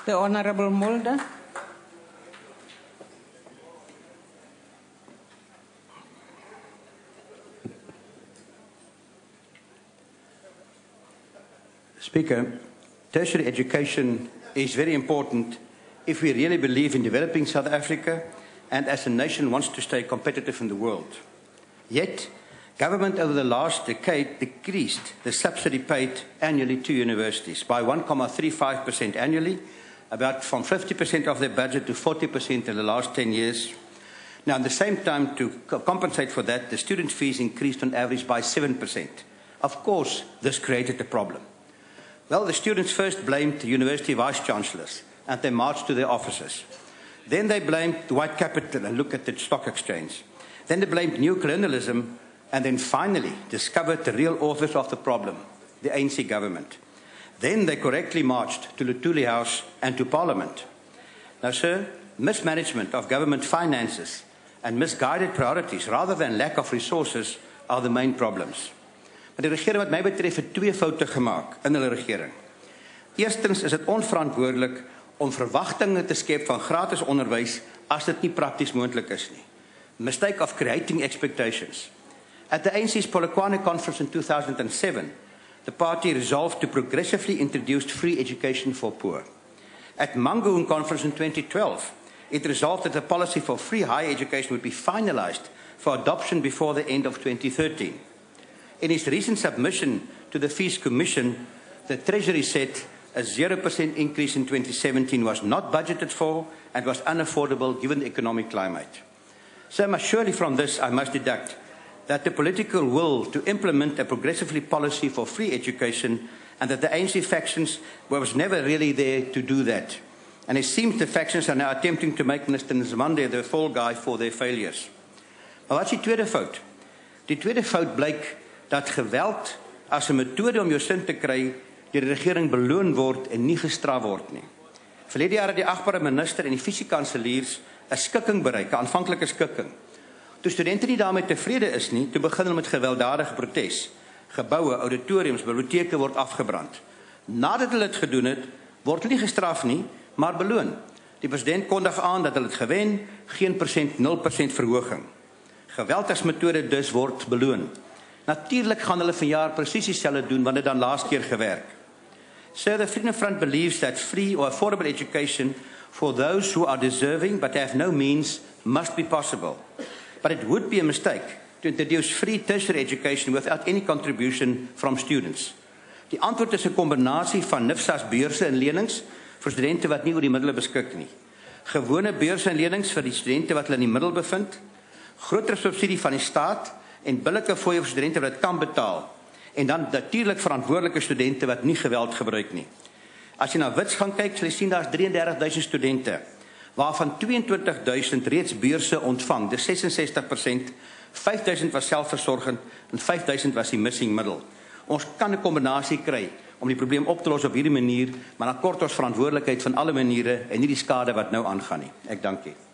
The Honourable Mulder. Speaker, tertiary education is very important if we really believe in developing South Africa and as a nation wants to stay competitive in the world. Yet, government over the last decade decreased the subsidy paid annually to universities by 1.35% annually, about from 50% of their budget to 40% in the last 10 years. Now, at the same time, to compensate for that, the student fees increased on average by 7%. Of course, this created a problem. Well, the students first blamed the university vice-chancellors, and they marched to their offices. Then they blamed the white capital and look at the stock exchange. Then they blamed neocolonialism, and then finally discovered the real authors of the problem, the ANC government. Then they correctly marched to Luthuli House and to Parliament. Now, sir, mismanagement of government finances and misguided priorities rather than lack of resources are the main problems. Maar die regering wat my betref het twee foute gemaak in hulle regering. Eerstens is dit onverantwoordelik om verwagtinge te skep van gratis onderwys as dit nie prakties moontlik is nie. Mistake of creating expectations. At the ANC's Polokwane conference in 2007, the party resolved to progressively introduce free education for poor. At Mangaung conference in 2012, it resolved that the policy for free higher education would be finalized for adoption before the end of 2013. In its recent submission to the Fees Commission, the Treasury said a 0% increase in 2017 was not budgeted for and was unaffordable given the economic climate. So surely from this I must deduct that the political will to implement a progressively policy for free education and that the ANC factions was never really there to do that. And it seems the factions are now attempting to make Minister Nzimande the fall guy for their failures. Maar wat is die tweede fout? Die tweede fout blyk dat geweld as 'n metode om jou sin te kry deur die regering beloon word en nie gestraf word nie. Verlede jaar het die agbare minister en die fisiekanseliers 'n skikking bereik, 'n aanvanklike skikking. Toe studente nie daarmee tevrede is nie, toe begin hulle met gewelddadige protes. Geboue, auditoriums, biblioteke word afgebrand. Nadat hulle dit gedoen het, word hulle nie gestraf nie, maar beloon. Die president kondig aan dat hulle het gewen, geen persent, 0% verhoging. Geweld as metode dus word beloon. Natuurlik gaan hulle vanjaar presies dieselfde doen wat dit dan laas keer gewerk. So the Freedom Front believes that free or affordable education for those who are deserving but have no means must be possible. But it would be a mistake to introduce free tertiary education without any contribution from students. Die antwoord is 'n kombinasie van NIFSA's beurse en lenings vir studente wat nie oor die middele beskik nie. Gewone beurse en lenings vir die studente wat hulle in die middel bevind, groter subsidie van die staat en billike fooie vir studente wat dit kan betaal. En dan natuurlik verantwoordelike studente wat nie geweld gebruik nie. As jy na Wits gaan kyk, sal jy sien daar's 33,000 studente, waarvan 22,000 reeds beurse ontvang. Dis 66%, 5,000 was selfversorgend en 5,000 was die missing middel. Ons kan 'n kombinasie kry om die probleem op te los op hierdie manier, maar dan kort ons verantwoordelikheid van alle maniere en nie die skade wat nou aangaan nie. Ek dank u.